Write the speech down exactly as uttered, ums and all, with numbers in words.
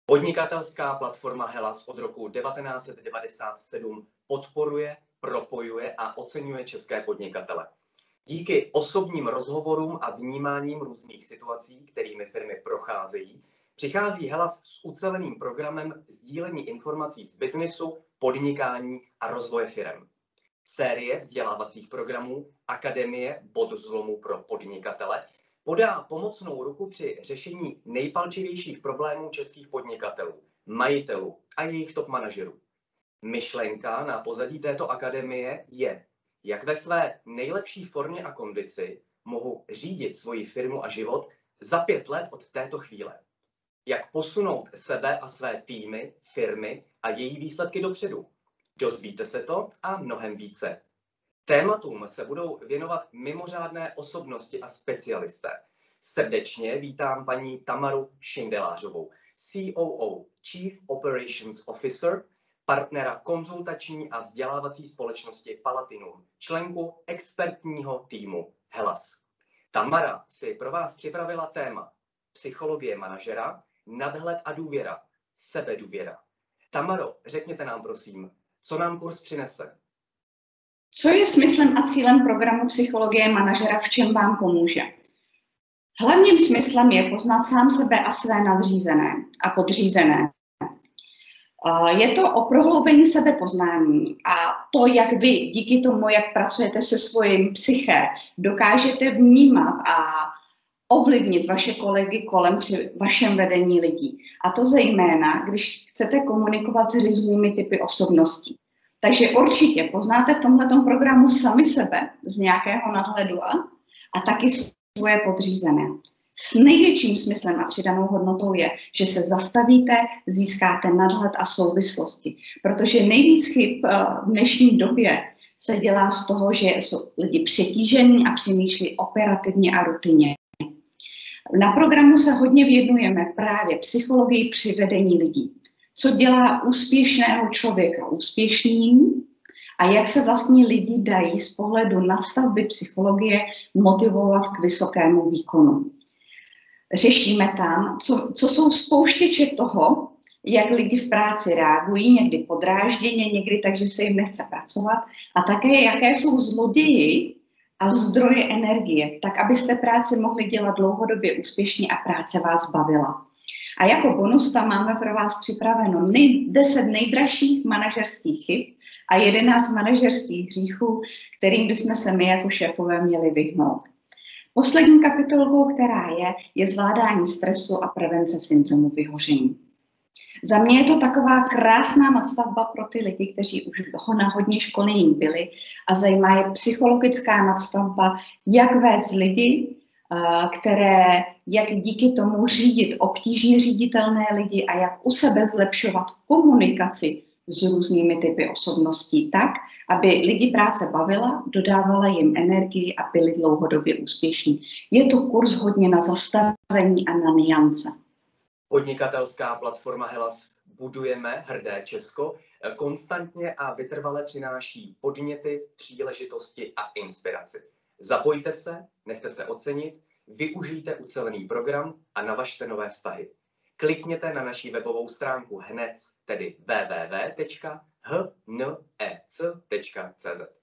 Podnikatelská platforma Hellas od roku devatenáct set devadesát sedm podporuje, propojuje a oceňuje české podnikatele. Díky osobním rozhovorům a vnímáním různých situací, kterými firmy procházejí, přichází Hellas s uceleným programem sdílení informací z biznesu, podnikání a rozvoje firem. Série vzdělávacích programů Akademie bod zlomu pro podnikatele podá pomocnou ruku při řešení nejpalčivějších problémů českých podnikatelů, majitelů a jejich top manažerů. Myšlenka na pozadí této akademie je, jak ve své nejlepší formě a kondici mohu řídit svoji firmu a život za pět let od této chvíle. Jak posunout sebe a své týmy, firmy a její výsledky dopředu. Dozvíte se to a mnohem více. Tématům se budou věnovat mimořádné osobnosti a specialisté. Srdečně vítám paní Tamaru Šindelářovou, C O O, Chief Operations Officer, partnera konzultační a vzdělávací společnosti Palatinum, členku expertního týmu Hellas. Tamara si pro vás připravila téma psychologie manažera, nadhled a důvěra, sebedůvěra. Tamaro, řekněte nám prosím, co nám kurz přinese? Co je smyslem a cílem programu Psychologie manažera, v čem vám pomůže? Hlavním smyslem je poznat sám sebe a své nadřízené a podřízené. Je to o prohloubení sebepoznání a to, jak vy díky tomu, jak pracujete se svým psyché, dokážete vnímat a ovlivnit vaše kolegy kolem při vašem vedení lidí. A to zejména, když chcete komunikovat s různými typy osobností. Takže určitě poznáte v tomhletom programu sami sebe z nějakého nadhledu a, a taky svoje podřízené. S největším smyslem a přidanou hodnotou je, že se zastavíte, získáte nadhled a souvislosti. Protože nejvíc chyb v dnešní době se dělá z toho, že jsou lidi přetížení a přemýšlí operativně a rutině. Na programu se hodně věnujeme právě psychologii při vedení lidí. Co dělá úspěšného člověka úspěšným a jak se vlastně lidi dají z pohledu nadstavby psychologie motivovat k vysokému výkonu. Řešíme tam, co, co jsou spouštěče toho, jak lidi v práci reagují, někdy podrážděně, někdy tak, že se jim nechce pracovat, a také jaké jsou zloději a zdroje energie, tak abyste práci mohli dělat dlouhodobě úspěšně a práce vás bavila. A jako bonus tam máme pro vás připraveno nej, deset nejdražších manažerských chyb a jedenáct manažerských hříchů, kterým bychom se my jako šéfové měli vyhnout. Poslední kapitolkou, která je, je zvládání stresu a prevence syndromu vyhoření. Za mě je to taková krásná nadstavba pro ty lidi, kteří už ho na hodně školení byli a zajímá je psychologická nadstavba, jak vést lidi, které, jak díky tomu řídit obtížně říditelné lidi a jak u sebe zlepšovat komunikaci s různými typy osobností tak, aby lidi práce bavila, dodávala jim energii a byli dlouhodobě úspěšní. Je to kurz hodně na zastavení a na niance. Podnikatelská platforma Hellas Budujeme hrdé Česko konstantně a vytrvale přináší podněty, příležitosti a inspiraci. Zapojte se, nechte se ocenit, využijte ucelený program a navažte nové vztahy. Klikněte na naši webovou stránku hned, tedy w w w tečka h n e c tečka c z.